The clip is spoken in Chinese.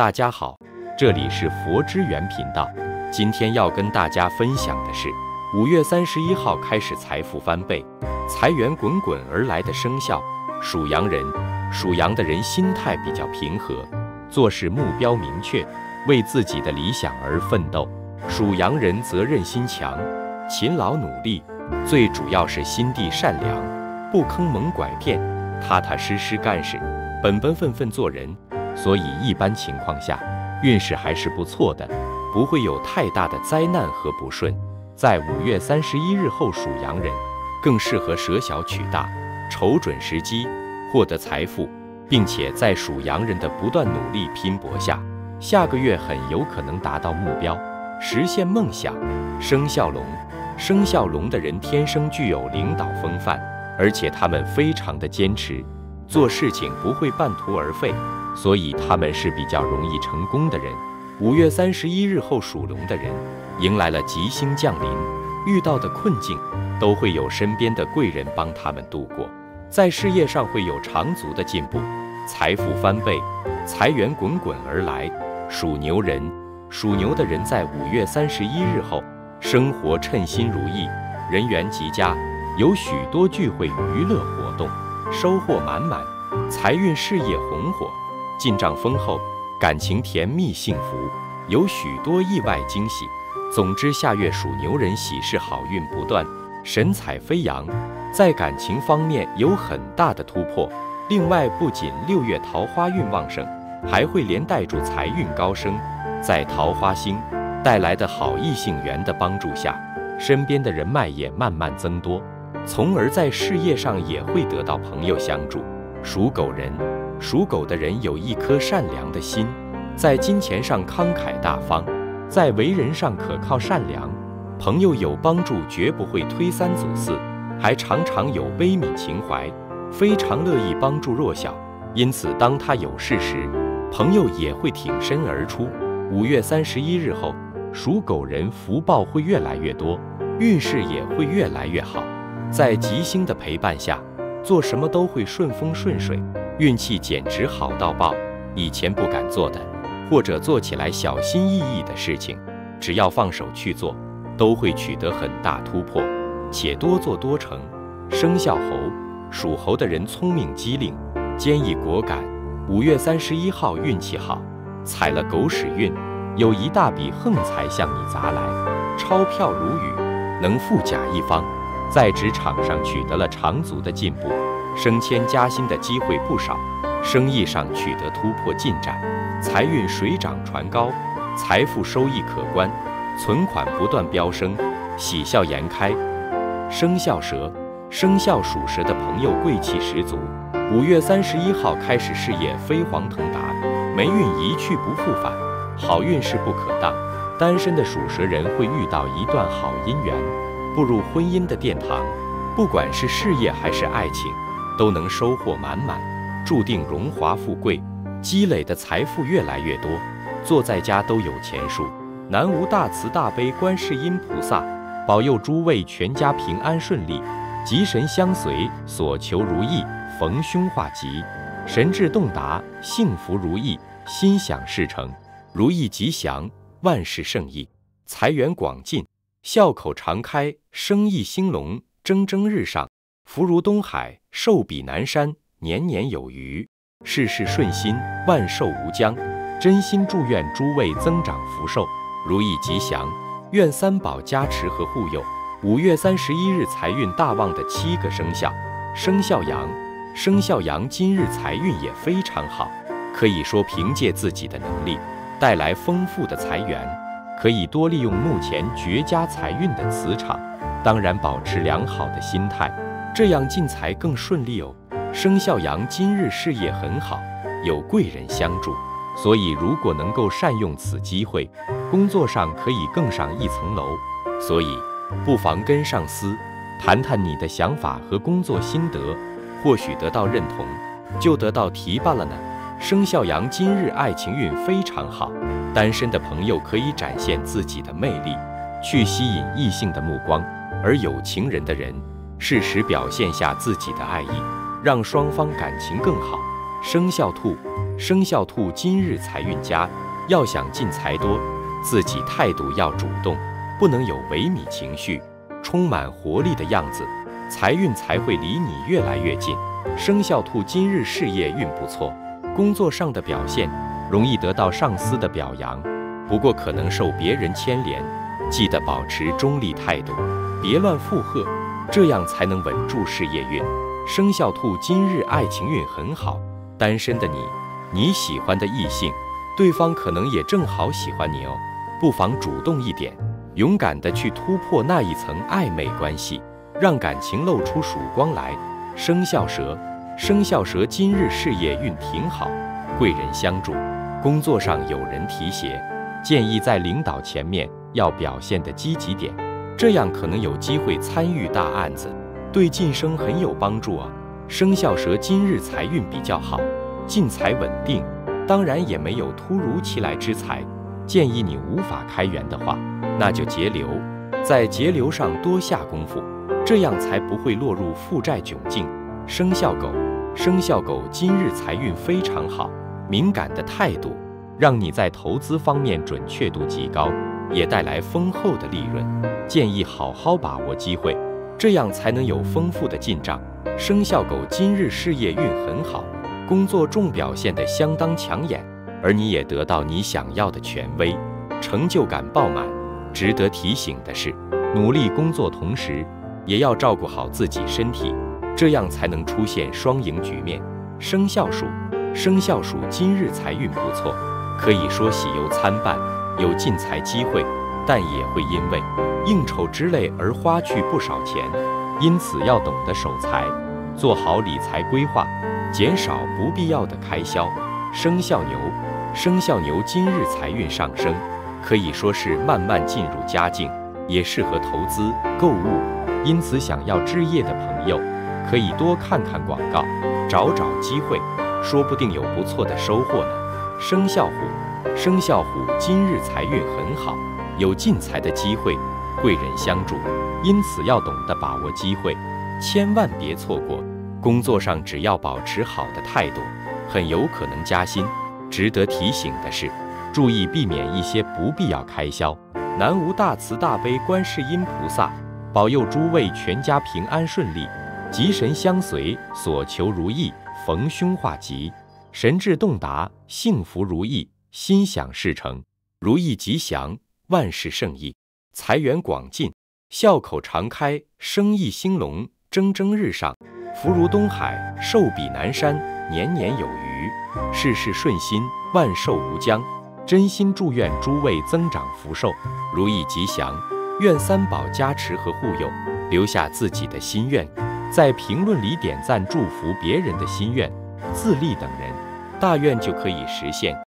大家好，这里是佛之源频道。今天要跟大家分享的是5月31号开始财富翻倍，财源滚滚而来的生肖属羊人。属羊的人心态比较平和，做事目标明确，为自己的理想而奋斗。属羊人责任心强，勤劳努力，最主要是心地善良，不坑蒙拐骗，踏踏实实干事，本本分分做人。所以一般情况下，运势还是不错的，不会有太大的灾难和不顺。在5月31日后，属羊人更适合舍小取大，瞅准时机获得财富，并且在属羊人的不断努力拼搏下，下个月很有可能达到目标，实现梦想。生肖龙，生肖龙的人天生具有领导风范，而且他们非常的坚持，做事情不会半途而废，所以他们是比较容易成功的人。5月31日后，属龙的人迎来了吉星降临，遇到的困境都会有身边的贵人帮他们度过，在事业上会有长足的进步，财富翻倍，财源滚滚而来。属牛人，属牛的人在5月31日后，生活称心如意，人缘极佳，有许多聚会娱乐活动，收获满满，财运事业红火，进账丰厚，感情甜蜜幸福，有许多意外惊喜。总之，下月属牛人喜事好运不断，神采飞扬，在感情方面有很大的突破。另外，不仅6月桃花运旺盛，还会连带住财运高升。在桃花星带来的好异性缘的帮助下，身边的人脉也慢慢增多，从而在事业上也会得到朋友相助。属狗人，属狗的人有一颗善良的心，在金钱上慷慨大方，在为人上可靠善良，朋友有帮助绝不会推三阻四，还常常有悲悯情怀，非常乐意帮助弱小。因此当他有事时，朋友也会挺身而出。5月31日后，属狗人福报会越来越多，运势也会越来越好。在吉星的陪伴下，做什么都会顺风顺水，运气简直好到爆。以前不敢做的，或者做起来小心翼翼的事情，只要放手去做，都会取得很大突破，且多做多成。生肖猴，属猴的人聪明机灵，坚毅果敢。5月31号运气好，踩了狗屎运，有一大笔横财向你砸来，钞票如雨，能富甲一方。在职场上取得了长足的进步，升迁加薪的机会不少，生意上取得突破进展，财运水涨船高，财富收益可观，存款不断飙升，喜笑颜开。生肖蛇，生肖属蛇的朋友贵气十足，5月31号开始事业飞黄腾达，霉运一去不复返，好运势不可当。单身的属蛇人会遇到一段好姻缘，步入婚姻的殿堂，不管是事业还是爱情，都能收获满满，注定荣华富贵，积累的财富越来越多。坐在家都有钱数，南无大慈大悲观世音菩萨，保佑诸位全家平安顺利，吉神相随，所求如意，逢凶化吉，神志洞达，幸福如意，心想事成，如意吉祥，万事胜意，财源广进，笑口常开，生意兴隆，蒸蒸日上，福如东海，寿比南山，年年有余，事事顺心，万寿无疆。真心祝愿诸位增长福寿，如意吉祥，愿三宝加持和护佑。5月31日财运大旺的7个生肖，生肖羊，生肖羊今日财运也非常好，可以说凭借自己的能力带来丰富的财源，可以多利用目前绝佳财运的磁场，当然保持良好的心态，这样进财更顺利哦。生肖羊今日事业很好，有贵人相助，所以如果能够善用此机会，工作上可以更上一层楼。所以不妨跟上司谈谈你的想法和工作心得，或许得到认同，就得到提拔了呢。生肖羊今日爱情运非常好，单身的朋友可以展现自己的魅力，去吸引异性的目光，而有情人的人适时表现下自己的爱意，让双方感情更好。生肖兔， 生肖兔今日财运佳，要想进财多，自己态度要主动，不能有萎靡情绪，充满活力的样子，财运才会离你越来越近。生肖兔今日事业运不错，工作上的表现容易得到上司的表扬，不过可能受别人牵连，记得保持中立态度，别乱附和，这样才能稳住事业运。生肖兔今日爱情运很好，单身的你喜欢的异性，对方可能也正好喜欢你哦，不妨主动一点，勇敢地去突破那一层暧昧关系，让感情露出曙光来。生肖蛇，生肖蛇今日事业运挺好，贵人相助，工作上有人提携，建议在领导前面要表现得积极点，这样可能有机会参与大案子，对晋升很有帮助啊。生肖蛇今日财运比较好，进财稳定，当然也没有突如其来之财，建议你无法开源的话，那就节流，在节流上多下功夫，这样才不会落入负债窘境。生肖狗，生肖狗今日财运非常好，敏感的态度让你在投资方面准确度极高，也带来丰厚的利润，建议好好把握机会，这样才能有丰富的进账。生肖狗今日事业运很好，工作中表现得相当抢眼，而你也得到你想要的权威，成就感爆满。值得提醒的是，努力工作同时也要照顾好自己身体，这样才能出现双赢局面。生肖鼠，生肖鼠今日财运不错，可以说喜忧参半，有进财机会，但也会因为应酬之类而花去不少钱，因此要懂得守财，做好理财规划，减少不必要的开销。生肖牛，生肖牛今日财运上升，可以说是慢慢进入佳境，也适合投资购物，因此想要置业的朋友可以多看看广告，找机会，说不定有不错的收获呢。生肖虎，生肖虎今日财运很好，有进财的机会，贵人相助，因此要懂得把握机会，千万别错过。工作上只要保持好的态度，很有可能加薪。值得提醒的是，注意避免一些不必要开销。南无大慈大悲观世音菩萨，保佑诸位全家平安顺利，吉神相随，所求如意，逢凶化吉，神志洞达，幸福如意，心想事成，如意吉祥，万事胜意，财源广进，笑口常开，生意兴隆，蒸蒸日上，福如东海，寿比南山，年年有余，事事顺心，万寿无疆。真心祝愿诸位增长福寿，如意吉祥，愿三宝加持和护佑。留下自己的心愿，在评论里点赞祝福别人的心愿，自立等人，大愿就可以实现。